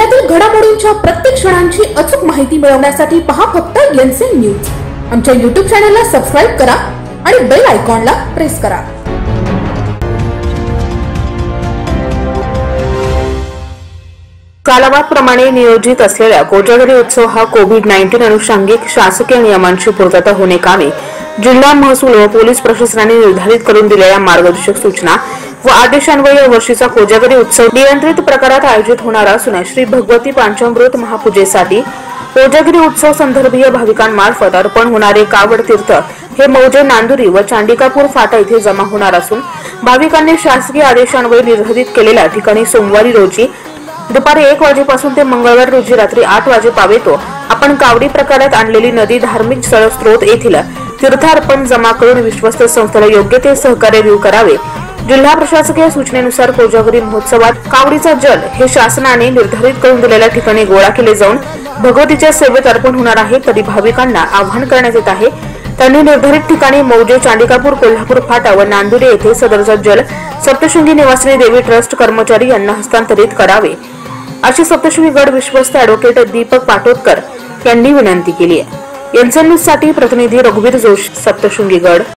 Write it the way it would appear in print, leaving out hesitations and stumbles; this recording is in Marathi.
जिल्ह्यातील घडामोडींच्या प्रत्येक क्षणांची अचूक माहिती मिळवण्यासाठी पहा फक्त एनसीएन न्यूज। आमच्या YouTube चॅनलला सबस्क्राइब करा आणि बेल आयकॉनला प्रेस करा। कालावधीप्रमाणे नियोजित असलेला कोजागरी उत्सव हा कोविड-19 अनुषंगिक शासकीय नियमांची पूर्तता होणे कामे जिल्हा महसूल व पोलीस प्रशासनाने निर्धारित करून दिलेल्या मार्गदर्शक सूचना व आदेशान्वये वर्षीचा कोजागरी उत्सव नियंत्रित प्रकारात आयोजित होणार असून श्री भगवती पंचामृत महापूजेसाठी कोजागरी उत्सव संदर्भीय भाविकांमार्फत अर्पण होणारे कावड तीर्थ हे मौजे नांदुरी व चांडिकापूर फाटा येथे जमा होणार असून भाविकांनी शासकीय आदेशान्वये निर्धारित केलेल्या ठिकाणी सोमवारी रोजी दुपारी 1 वाजेपासून ते मंगळवार रोजी रात्री 8 वाजेपावेतो आपण कावडी प्रकारात आणलेली नदी धार्मिक स्त्रोत येथील तीर्थार्पण जमा करून विश्वस्त संस्थेला योग्य ते सहकार्य देऊ करावे। जिल्हा प्रशासकीय सूचनेनुसार कोजागरी महोत्सवात कावडीचा जल हे शासनाने निर्धारित करून दिलेल्या ठिकाणी गोळा केले जाऊन भगवतीच्या सेवेत अर्पण होणार आहे। तरी भाविकांना आवाहन करण्यात येत आहे त्यांनी निर्धारित ठिकाणी मौजे चांडिकापूर कोल्हापूर फाटा व नांदुरी येथे सदरचा जल सप्तशृंगी निवासिनी देवी ट्रस्ट कर्मचारी यांना हस्तांतरित करावे अशी सप्तशृंगी गड विश्वस्त ॲडव्होकेट दीपक पाटोदकर यांनी विनंती केली आहे। एनसीएन न्यूज साठी प्रतिनिधी रघुवीर जोशी, सप्तशृंगी गड।